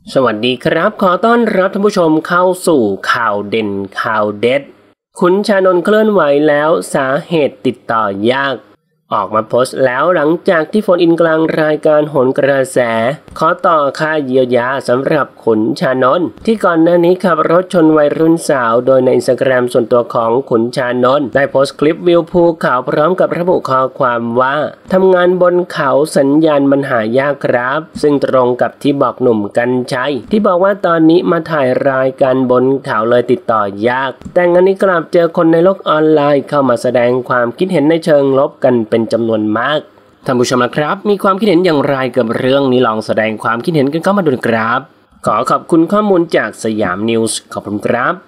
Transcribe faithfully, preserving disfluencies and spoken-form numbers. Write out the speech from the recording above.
สวัสดีครับขอต้อนรับท่านผู้ชมเข้าสู่ข่าวเด่นข่าวเด็ดขุนชานนท์เคลื่อนไหวแล้วสาเหตุติดต่อยากออกมาโพสต์แล้วหลังจากที่โฟนอินกลางรายการโหนกระแสขอต่อค่าเยียวยาสำหรับขุนชานนท์ที่ก่อนหน้านี้ขับรถชนวัยรุ่นสาวโดยในอินสตาแกรมส่วนตัวของขุนชานนท์ได้โพสต์คลิปวิวภูเขาพร้อมกับระบุข้อความว่าทำงานบนเขาสัญญาณมันหายากครับซึ่งตรงกับที่บอกหนุ่มกรรชัยที่บอกว่าตอนนี้มาถ่ายรายการบนเขาเลยติดต่อยากแต่งานนี้กลับเจอคนในโลกออนไลน์เข้ามาแสดงความคิดเห็นในเชิงลบกันเป็นจำนวนมากท่านผู้ชมนะครับมีความคิดเห็นอย่างไรกับเรื่องนี้ลองแสดงความคิดเห็นกันเข้ามาดูครับขอขอบคุณข้อมูลจากสยามนิวส์ขอบคุณครับ